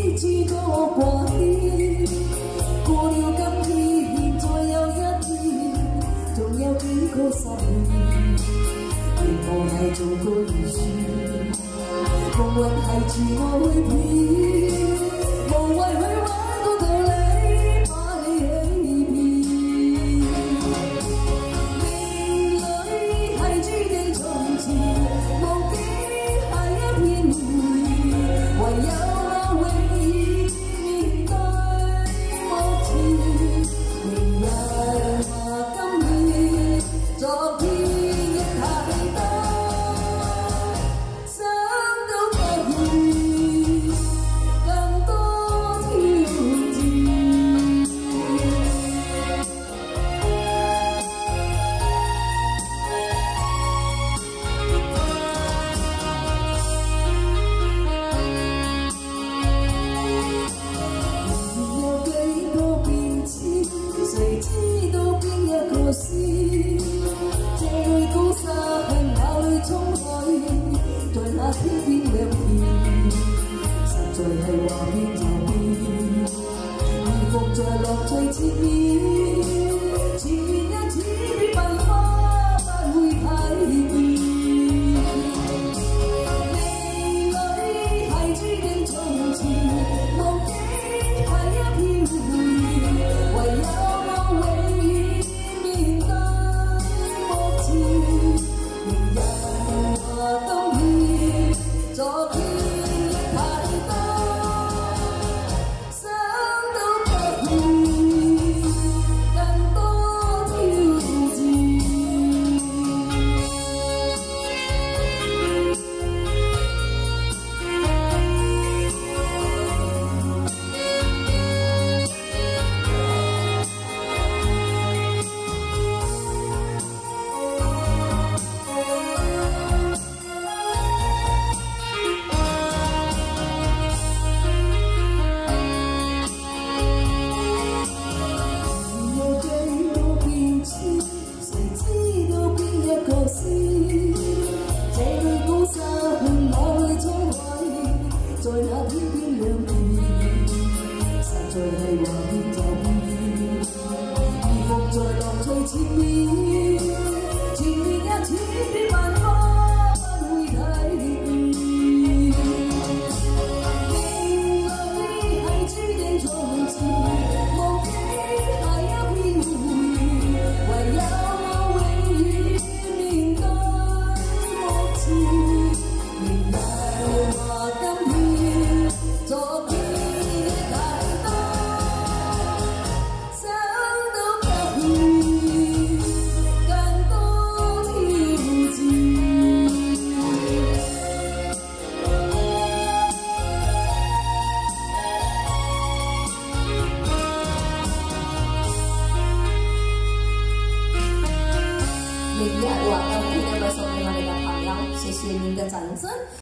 几个歌天，过了今天，再有一天，仲有幾個十年，期望係做個預算，夢運係自我去騙，無謂去玩個道理，把你欺騙。命裏係注定從前，無記係一片回憶，唯有。 誰知道邊一個先？這裏高山，那裏滄海，在那天邊兩片，實在係話變就變，而伏在樂趣前面，前面因此變問花，不會睇見。命裏係注定從前，無記係一片回憶，唯有。 昨天太多，想到不會更多挑戰。這裏高山，那裏滄海，在那天邊兩片，實在係話變就變，而伏在樂趣前面，前面一千變萬花，不會睇見。命裏係注定從前，無記係一片回憶，唯有。 明日話今天呢位送給我哋嘅朋友，謝謝您嘅掌聲。